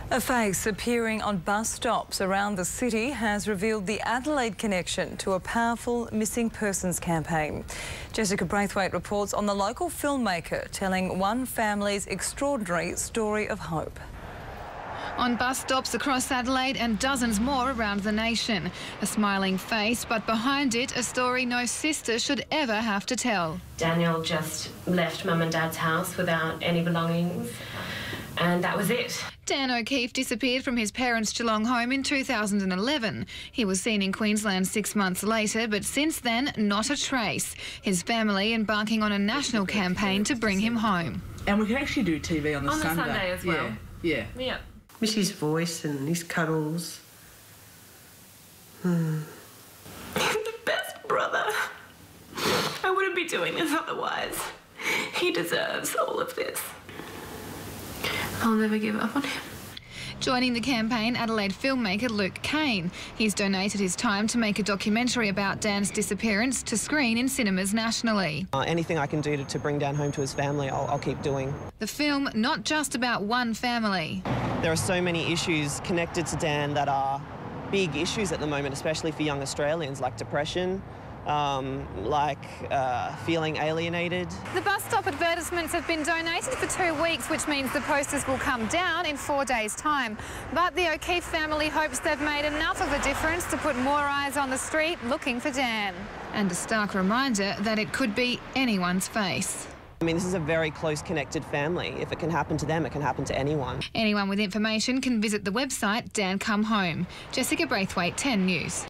A face appearing on bus stops around the city has revealed the Adelaide connection to a powerful missing persons campaign. Jessica Braithwaite reports on the local filmmaker telling one family's extraordinary story of hope. On bus stops across Adelaide and dozens more around the nation. A smiling face, but behind it a story no sister should ever have to tell. Daniel just left Mum and Dad's house without any belongings, and that was it. Dan O'Keefe disappeared from his parents' Geelong home in 2011. He was seen in Queensland 6 months later, but since then, not a trace. His family embarking on a national campaign to bring him home. And we can actually do TV on the Sunday. On the Sunday as well. Yeah. Miss his voice and his cuddles. He's the best brother. I wouldn't be doing this otherwise. He deserves all of this. I'll never give up on him. Joining the campaign, Adelaide filmmaker Kane. He's donated his time to make a documentary about Dan's disappearance to screen in cinemas nationally. Anything I can do to bring Dan home to his family, I'll keep doing. The film, not just about one family. There are so many issues connected to Dan that are big issues at the moment, especially for young Australians, like depression, feeling alienated. The bus stop advertisements have been donated for 2 weeks, which means the posters will come down in 4 days' time. But the O'Keefe family hopes they've made enough of a difference to put more eyes on the street looking for Dan. And a stark reminder that it could be anyone's face. I mean, this is a very close connected family. If it can happen to them, it can happen to anyone. Anyone with information can visit the website Dan Come Home. Jessica Braithwaite, 10 News.